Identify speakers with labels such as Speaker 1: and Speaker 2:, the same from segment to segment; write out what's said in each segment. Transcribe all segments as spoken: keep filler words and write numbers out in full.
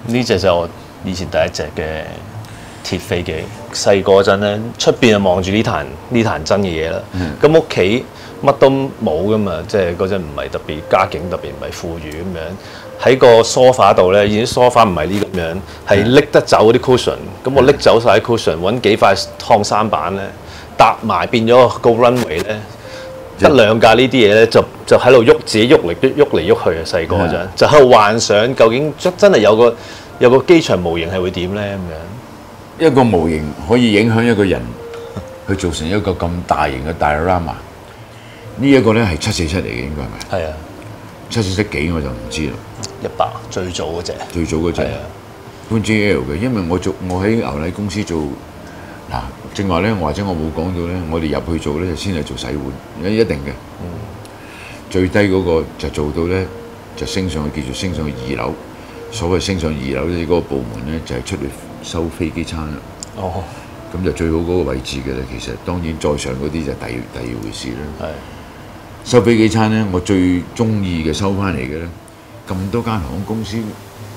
Speaker 1: 呢隻就我以前第一隻嘅鐵飛機。細個嗰陣咧，出邊就望住呢壇呢壇真嘅嘢啦。咁屋企乜都冇噶嘛，即係嗰陣唔係特別家境特別唔係富裕咁樣。喺個 sofa 度咧，已經 sofa 唔係呢咁樣，係拎得走嗰啲 cushion。咁我拎走晒啲 cushion，揾幾塊燙衫板咧，搭埋變咗個 runway 咧。得兩架呢啲嘢咧，就就喺度喐，自己喐嚟喐嚟喐去啊！細個嗰陣就喺度幻想，究竟真真係有個有個機場模型係會點咧咁樣？
Speaker 2: 一個模型可以影響一個人，去做成一個咁大型嘅 diorama。呢一個咧係七四七嚟嘅，應該係咪？
Speaker 1: 係啊，
Speaker 2: 七四七幾我就唔知啦。
Speaker 1: 一百最早嗰隻。最
Speaker 2: 早嗰隻。搬 J L 嘅，因為我做我喺牛奶公司做嗱，正話咧，或者我冇講到咧，我哋入去做咧就先係做洗碗，一定嘅。嗯。最低嗰個就做到咧，就升上去叫做升上去二樓。所謂升上二樓咧，嗰個部門咧就係出嚟收飛機餐啦。哦。咁就最好嗰個位置嘅咧，其實當然再上嗰啲就第第二回事啦。係。收飛機餐咧，我最中意嘅收翻嚟嘅咧，咁多間航空公司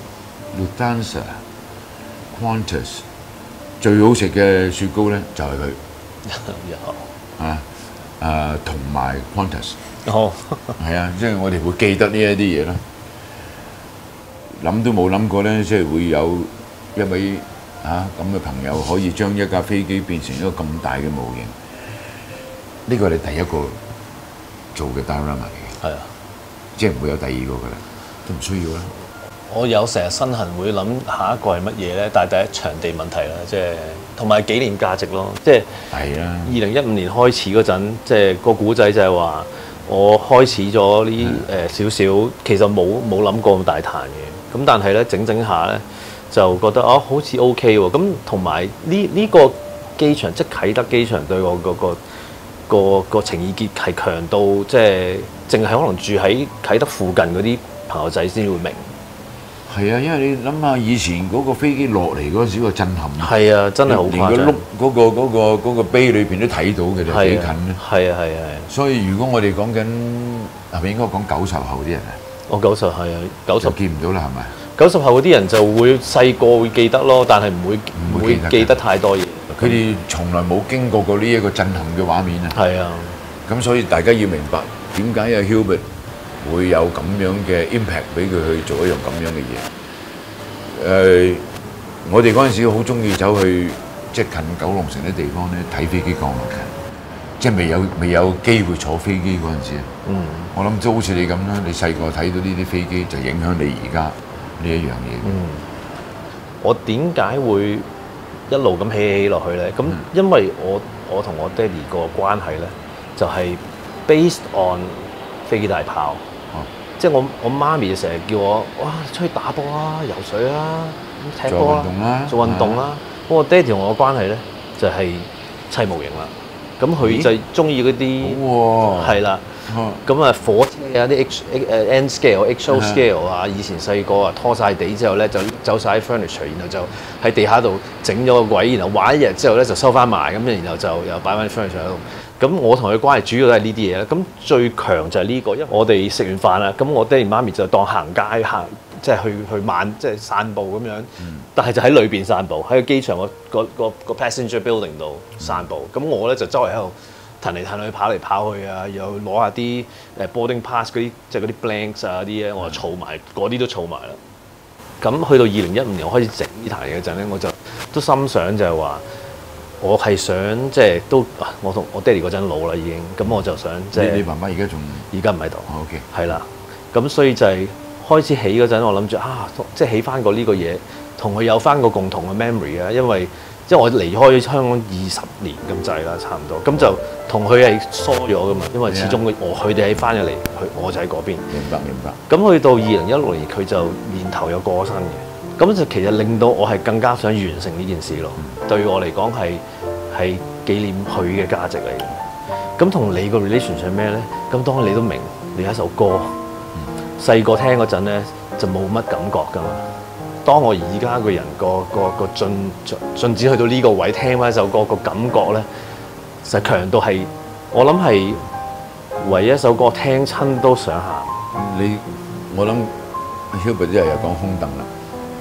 Speaker 2: ，Lufthansa、Qantas 最好食嘅雪糕咧就係佢。有。啊啊，同埋 Qantas。哦。係啊，即係我哋會記得呢一啲嘢啦。諗都冇諗過咧，即係會有一位嚇咁嘅朋友可以將一架飛機變成一個咁大嘅模型。呢個係你第一個做嘅 diorama 嚟嘅。係啊，即係唔會有第二個㗎啦，都唔需要啦。
Speaker 1: 我有成日身痕會諗下一個係乜嘢咧，但係第一場地問題啦，即係同埋紀念價值咯，即係。係啊。二零一五年開始嗰陣，即係個古仔就係話我開始咗呢誒少少，其實冇冇諗過咁大壇嘅。咁但係咧整整下咧就覺得哦好似 OK 喎，咁同埋呢呢個機場即係啟德機場對我嗰個個個情意結係強到即係淨係可能住喺啟德附近嗰啲朋友仔先會明。
Speaker 2: 係啊，因為你諗下以前嗰個飛機落嚟嗰陣時個震撼。係
Speaker 1: 啊，真係好誇張。
Speaker 2: 連個碌嗰個嗰個嗰個碑裏邊都睇到嘅，就幾近咧。
Speaker 1: 係啊係啊係。
Speaker 2: 所以如果我哋講緊係咪應該講九十後啲人啊？
Speaker 1: 我九十係啊，九十
Speaker 2: 見唔到啦，係咪？
Speaker 1: 九十後嗰啲人就會細個會記得咯，但係唔會唔會記得太多嘢。
Speaker 2: 佢哋從來冇經過過呢一個震撼嘅畫面啊。
Speaker 1: 係啊，
Speaker 2: 咁所以大家要明白點解阿 Hubert 會有咁樣嘅 impact 俾佢去做一樣咁樣嘅嘢。誒，我哋嗰陣時好中意走去即係近九龍城啲地方咧睇飛機降落嘅。即係未有未有機會坐飛機嗰陣時，嗯，我諗都好似你咁啦。你細個睇到呢啲飛機，就影響你而家呢一樣嘢。嗯，
Speaker 1: 我點解會一路咁起起落去咧？咁因為我我同我爹哋個關係咧，就係 based on 飛機大炮。哦，即係我我媽咪就成日叫我哇出去打波啦、游水啦、踢波啦、做運動啦。咁我爹哋同我嘅關係咧，就係砌模型啦。咁佢就中意嗰啲係啦，咁啊火車啊啲 H 誒 N scale、X O scale 啊，以前細個啊拖晒地之後咧就走晒啲 furniture，然後就喺地下度整咗個位，然後玩一日之後咧就收翻埋，咁然後就又擺翻啲 furniture 喺度。咁我同佢關係主要都係呢啲嘢啦。咁最強就係呢個，因為我哋食完飯啦，咁我爹哋媽咪就當行街行。即係去去晚即係散步咁樣，嗯、但係就喺裏邊散步，喺個機場個個個個 passenger building 度散步。咁、嗯、我咧就周圍喺度騰嚟騰去跑嚟跑去啊，又攞下啲誒 boarding pass 嗰啲即係嗰啲 blanks 啊啲咧，我就儲埋嗰啲都儲埋啦。咁去到二零一五年我開始整呢壇嘢嗰陣咧，我就都心想就係話，我係想即係都我同我爹哋嗰陣老啦已經，咁我就想即係
Speaker 2: 你爸爸而家仲
Speaker 1: 而家唔喺度。
Speaker 2: OK，
Speaker 1: 係啦，咁所以就係、是。開始起嗰陣，我諗住啊，即係起翻個呢個嘢，同佢有翻個共同嘅 memory 啊，因為即係我離開香港二十年咁滯啦，差唔多，咁就同佢係疏咗噶嘛，因為始終我佢哋喺翻咗嚟，佢我就喺嗰邊。
Speaker 2: 明白明白。
Speaker 1: 咁去到二零一六年，佢就年頭有過身嘅，咁就其實令到我係更加想完成呢件事咯。嗯、對我嚟講係係紀念佢嘅價值嚟嘅。咁同你個 relation 係咩咧？咁當然你都明，你有一首歌。細個聽嗰陣咧就冇乜感覺㗎嘛。當我而家個人個個個進進展去到呢個位，聽翻一首歌個感覺咧，實強到係我諗係唯一一首歌聽親都想喊。
Speaker 2: 你我諗 Hubert 真係又講空凳啦，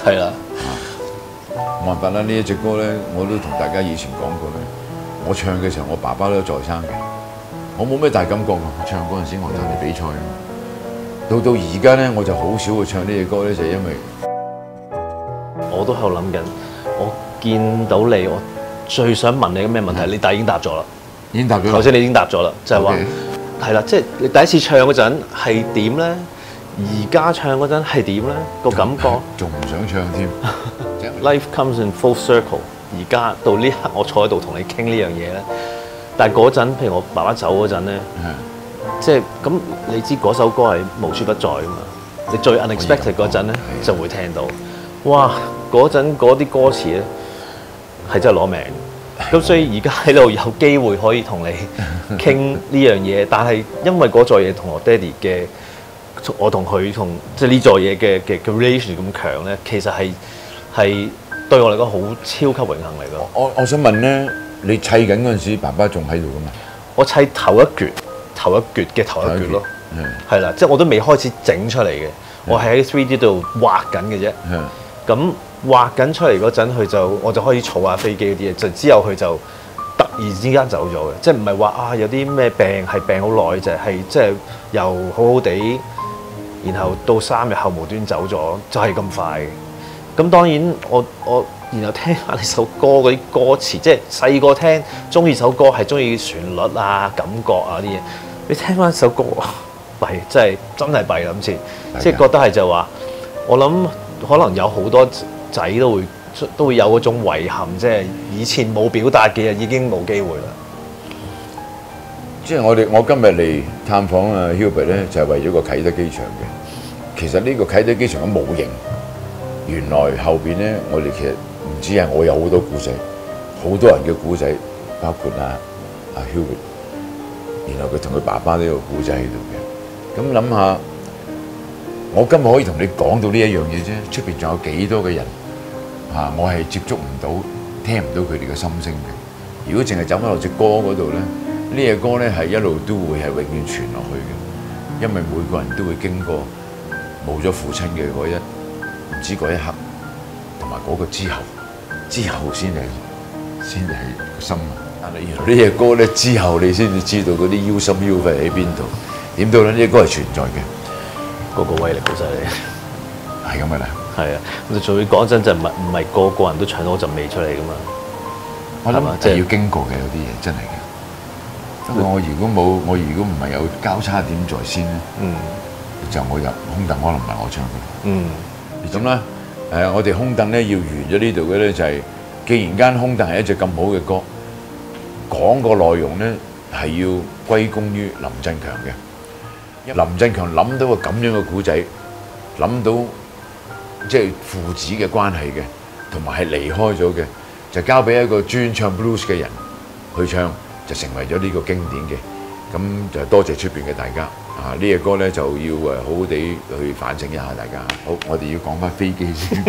Speaker 1: 係啦，
Speaker 2: 冇辦法啦，呢一隻歌咧，我都同大家以前講過咧。我唱嘅時候，我爸爸都在生嘅，我冇咩大感覺㗎。我唱嗰陣時，我參加比賽啊嘛。到到而家咧，我就好少去唱呢隻歌咧，就係因為
Speaker 1: 我都喺度諗緊，我見到你，我最想問你嘅咩問題，你但係已經答咗啦。
Speaker 2: 已經答咗。
Speaker 1: 頭先你已經答咗啦，就係話
Speaker 2: Okay.
Speaker 1: 係啦，即係你第一次唱嗰陣係點咧？而家唱嗰陣係點咧？個感覺
Speaker 2: 仲唔想唱添
Speaker 1: ？Life comes in full circle。而家到呢刻，我坐喺度同你傾呢樣嘢咧，但係嗰陣，譬如我爸爸走嗰陣咧，即係咁，你知嗰首歌係無處不在噶嘛？你最 unexpected 嗰陣咧，就會聽到，哇！嗰陣嗰啲歌詞咧係真係攞命。咁所以而家喺度有機會可以同你傾呢樣嘢，但係因為嗰座嘢同我爹哋嘅，我同佢同即係呢座嘢嘅嘅嘅 relation 咁強咧，其實係係對我嚟講好超級榮幸嚟㗎。
Speaker 2: 我我想問咧，你砌緊嗰陣時，爸爸仲喺度㗎嘛？
Speaker 1: 我砌頭一橛，頭一橛嘅頭一橛咯，係啦，即係我都未開始整出嚟嘅，我係喺 three D 度畫緊嘅啫。咁畫緊出嚟嗰陣，佢就我就開始儲下飛機嗰啲嘢，就之後佢就突然之間走咗嘅，即係唔係話啊有啲咩病係病好耐啫，係即係又好好地，然後到三日後無端走咗，就係咁快嘅。咁當然我我然後聽下呢首歌嗰啲歌詞，即係細個聽中意首歌係中意旋律啊、感覺啊啲嘢，你聽翻首歌弊，真係真係弊啦咁先，即係覺得係就話我諗可能有好多仔都會都會有嗰種遺憾，即係以前冇表達嘅嘢已經冇機會啦。
Speaker 2: 即係我哋我今日嚟探訪啊 Hubert 咧，就係為咗個啟德機場嘅。其實呢個啟德機場嘅模型，原來後邊咧，我哋其實唔止係我有好多故仔，好多人嘅故仔，包括啊啊 Hubert，然後佢同佢爸爸都有故仔喺度嘅。咁諗下，我今日可以同你講到呢一樣嘢啫，出邊仲有幾多嘅人啊？我係接觸唔到、聽唔到佢哋嘅心聲嘅。如果淨係走翻落隻歌嗰度咧，呢隻歌咧係一路都會係永遠傳落去嘅，因為每個人都會經過冇咗父親嘅嗰一唔知嗰一刻，同埋嗰個之後，之後先係先係個心啊！但係原來呢隻歌咧之後，你先至知道嗰啲腰心腰肺喺邊度。點到咧？呢隻歌係存在嘅。
Speaker 1: 嗰個威力好犀利，
Speaker 2: 係咁嘅啦。
Speaker 1: 係啊，咁仲要講真，就唔係唔係個個人都唱到嗰陣味出嚟噶嘛。
Speaker 2: 我諗就係要經過嘅，有啲嘢真係嘅。不過我如果冇，我如果唔係有交叉點在先咧，嗯，就我入空凳可能唔係我唱嘅。嗯，咁啦，誒，我哋空凳咧要完咗呢度嘅咧就係，既然間空凳係一隻咁好嘅歌，講個內容咧係要歸功於林振強嘅。林振強諗到個咁樣嘅故仔，諗到即係父子嘅關係嘅，同埋係離開咗嘅，就交俾一個專唱 blues 嘅人去唱，就成為咗呢個經典嘅。咁就多謝出邊嘅大家啊！呢隻歌咧就要誒好好地去反省一下大家。好，我哋要講翻飛機先。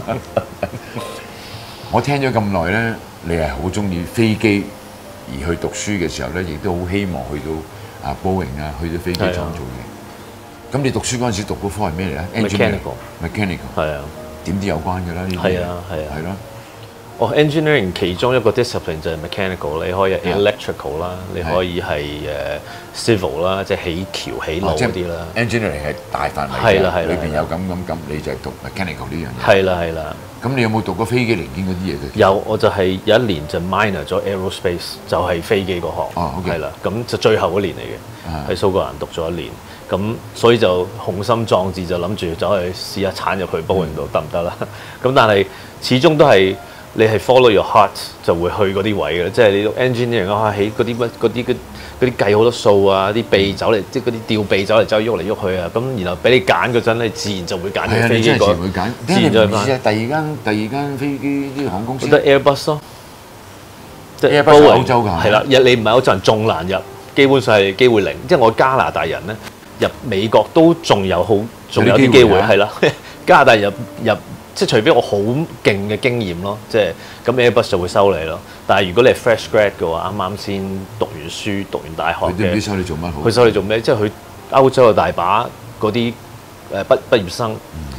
Speaker 2: 我聽咗咁耐咧，你係好中意飛機而去讀書嘅時候咧，亦都好希望去到。啊，Boeing啊，去咗飛機廠做嘢。咁你讀書嗰陣時讀嗰科係咩嚟咧 ？Mechanical，Mechanical 係啊，點都有關㗎啦。呢啲係啊，係啊，係咯。哦 ，engineering 其中一個 discipline 就係 mechanical， 你可以 electrical 啦，你可以係誒 civil 啦，即係起橋起路嗰啲啦。engineering 係大範圍嘅，裏邊有咁咁咁，你就係讀 mechanical 呢樣嘢。係啦，係啦。咁你有冇讀過飛機零件嗰啲嘢嘅？有，我就係有一年就 minor 咗 aerospace， 就係飛機嗰行。哦 ，OK。係啦，咁就最後嗰年嚟嘅，喺蘇格蘭讀咗一年，咁所以就雄心壯志就諗住走去試下鏟入去 Boeing度得唔得啦？咁但係始終都係你係 follow your heart 就會去嗰啲位嘅，即係你讀 engineering 啊，起嗰啲乜嗰啲嗰啲計好多數啊，啲臂走嚟即係嗰啲吊臂走嚟走去喐嚟喐去啊，咁然後俾你揀嗰陣，你自然就會揀咗飛機個。係啊，你真係自然會揀。自然就係翻。第二間第二間飛機啲航空公司。得 Airbus 咯，即係 Airbus 歐洲㗎。係啦，你唔係歐洲人仲難入，基本上係機會零。即係我加拿大人咧入美國都仲有好，仲有啲機會係啦。加拿大入入。即係除非我好勁嘅經驗咯，即係咁 Airbus 就會收你咯。但係如果你係 fresh grad 嘅話，啱啱先讀完書、讀完大學嘅，佢都唔知收你做乜好。佢收你做咩？即係佢歐洲嘅大把嗰啲誒畢畢業生，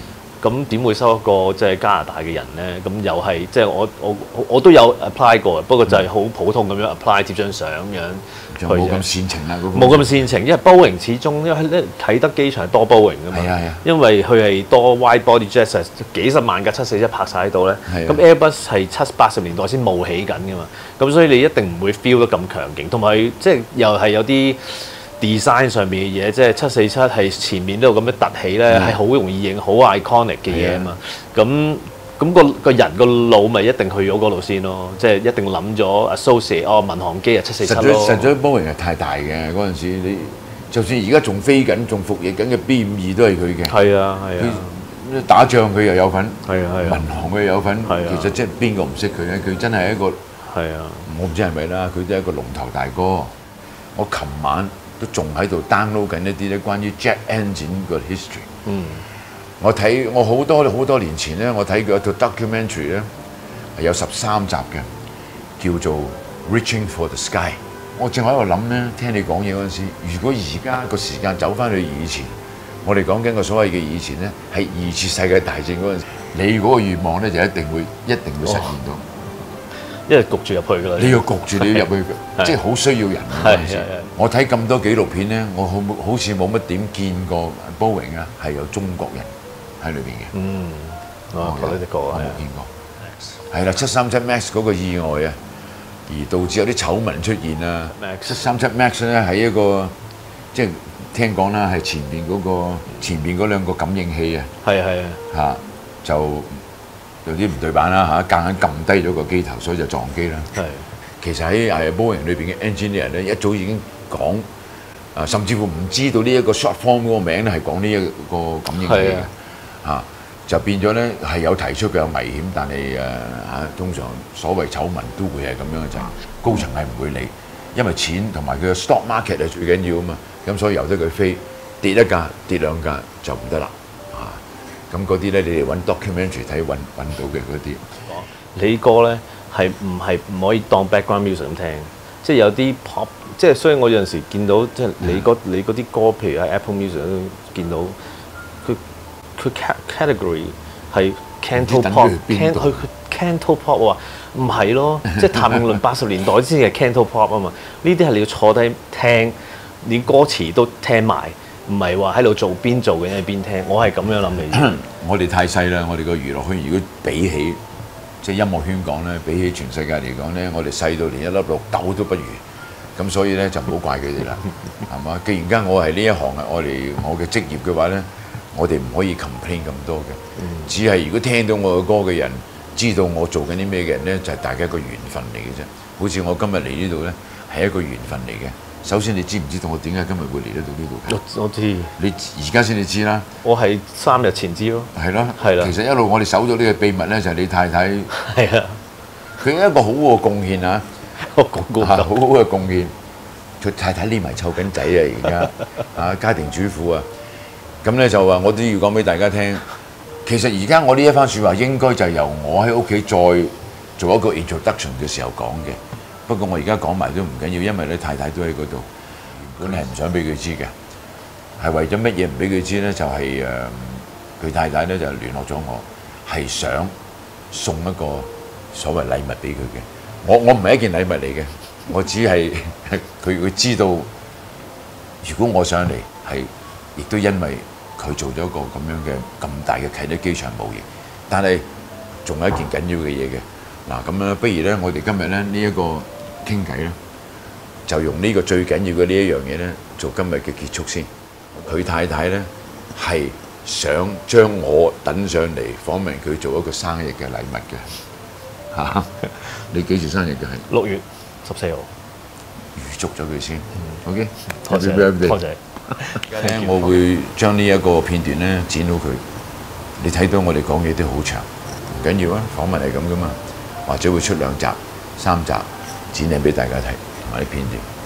Speaker 1: 咁點會收一個即係加拿大嘅人咧？咁又係即係我我我都有 apply 過，不過就係好普通咁樣 apply 貼張相咁樣。
Speaker 2: 就冇咁煽情啦，嗰個
Speaker 1: 冇咁煽情，因為 Boeing 始終因為咧啟德機場係多 Boeing 噶嘛，
Speaker 2: 係啊係啊
Speaker 1: 因為佢係多 wide body jets，幾十萬架七四一泊晒喺度咧。
Speaker 2: 係啊
Speaker 1: 咁 Airbus 係七八十年代先冒起緊噶嘛，咁所以你一定唔會 feel 得咁強勁，同埋即係又係有啲 design 上面嘅嘢，即係七四七係前面呢度咁樣凸起咧，係好容易影好 iconic 嘅嘢啊嘛，咁。咁個個人個腦咪一定去咗嗰度先咯，即係一定諗咗 associate 哦民航機啊七四七咯。
Speaker 2: 實在波型係太大嘅嗰陣時，你就算而家仲飛緊、仲服役緊嘅 B 五二都係佢嘅。
Speaker 1: 係啊係啊，
Speaker 2: 佢打仗佢又有份，
Speaker 1: 係啊係啊，
Speaker 2: 民航佢又有份。
Speaker 1: 係啊，
Speaker 2: 其實即係邊個唔識佢咧？佢真係一個
Speaker 1: 係啊，
Speaker 2: 我唔知係咪啦，佢都係一個龍頭大哥。我琴晚都仲喺度 download 緊一啲咧關於 jet engine 個 history。嗯。我睇我好多好多年前咧，我睇過一套 documentary 咧，係有十三集嘅，叫做《Reaching for the Sky》。我正喺度諗咧，聽你講嘢嗰陣時，如果而家個時間走翻去以前，我哋講緊個所謂嘅以前咧，係二次世界大戰嗰陣時，你嗰個願望咧就一定會一定會實現到，
Speaker 1: 因為焗住入去㗎啦。
Speaker 2: 你要焗住你要入去嘅，即係好需要人嗰陣時。我睇咁多紀錄片咧，我好好似冇乜點見過 Boeing 啊，係有中國人喺裏邊嘅。嗯，
Speaker 1: 哦，覺得呢個
Speaker 2: 我冇見過。係啦，七三七 Max 嗰個意外啊，而導致有啲醜聞出現啊。七三七 Max 咧係一個即係聽講啦，係前邊嗰個前邊嗰兩個感應器啊。係係啊。嚇就有啲唔對版啦嚇，夾硬撳低咗個機頭，所以就撞機啦。係。其實喺誒 Boeing 裏邊嘅 engineer 咧一早已經講啊，甚至乎唔知道呢一個 short form 嗰個名咧係講呢一個感應器嘅。啊，就變咗咧係有提出嘅有危險，但係誒嚇通常所謂醜聞都會係咁樣嘅就係高層係唔會理，因為錢同埋佢嘅 stock market 係最緊要啊嘛，咁所以由得佢飛跌一架跌兩架就唔得啦啊！咁嗰啲咧你哋揾 documentary 睇揾揾到嘅嗰啲。
Speaker 1: 你歌咧係唔係唔可以當 background music 咁聽？即係有啲 pop， 即係所以我有陣時見到即係你嗰你嗰啲歌，譬如喺 Apple Music 都見到佢。佢 category 係 Canto Pop，can 佢 Canto Pop 喎，唔係咯，即係譚詠麟八十年代先係 Canto Pop 啊嘛，呢啲係你要坐低聽，連歌詞都聽埋，唔係話喺度做邊做嘅邊聽，我係咁樣諗嘅。
Speaker 2: 我哋太細啦，我哋個娛樂圈如果比起即係音樂圈講咧，比起全世界嚟講咧，我哋細到連一粒綠豆都不如，咁所以咧就唔好怪佢哋啦，係嘛？既然間我係呢一行係我哋我嘅職業嘅話咧。我哋唔可以 complain 咁多嘅，嗯、只係如果聽到我嘅歌嘅人，知道我做緊啲咩嘅人咧，就係、是、大家一個緣分嚟嘅啫。好似我今日嚟呢度咧，係一個緣分嚟嘅。首先你知唔知道我點解今日會嚟得到呢度？
Speaker 1: 我我知。你
Speaker 2: 而家先至知啦。
Speaker 1: 我係三日前知咯。係
Speaker 2: 咯，
Speaker 1: 係啦。
Speaker 2: 其實一路我哋守咗呢個秘密咧，就係、是、你太太。係啊。佢一個好好嘅貢獻啊！
Speaker 1: 我講過。
Speaker 2: 好好嘅貢獻。佢太太匿埋湊緊仔啊！而家啊，家庭主婦啊。咁咧就話我都要講俾大家聽，其實而家我呢一番説話應該就係由我喺屋企再做一個 introduction 嘅時候講嘅。不過我而家講埋都唔緊要，因為咧太太都喺嗰度，原本係唔想俾佢知嘅，係為咗乜嘢唔俾佢知咧？就係誒佢太太咧就聯絡咗我，係想送一個所謂禮物俾佢嘅。我我唔係一件禮物嚟嘅，我只係佢佢知道，如果我上嚟係，亦都因為佢做咗一個咁樣嘅咁大嘅啟德機場模型，但係仲有一件緊要嘅嘢嘅。嗱咁咧，不如咧，我哋今日咧呢一個傾偈咧，就用呢個最緊要嘅呢一樣嘢咧，做今日嘅結束先。佢太太咧係想將我等上嚟訪問佢做一個生日嘅禮物嘅嚇。啊、你幾時生日嘅？係
Speaker 1: 六月十四號。
Speaker 2: 預祝咗佢先。嗯、OK。
Speaker 1: 多謝。多謝。
Speaker 2: 而家咧，我會將呢一個片段咧剪到佢。你睇到我哋講嘢都好長，唔緊要啊，訪問係咁噶嘛，或者會出兩集、三集剪嚟俾大家睇同埋啲片段。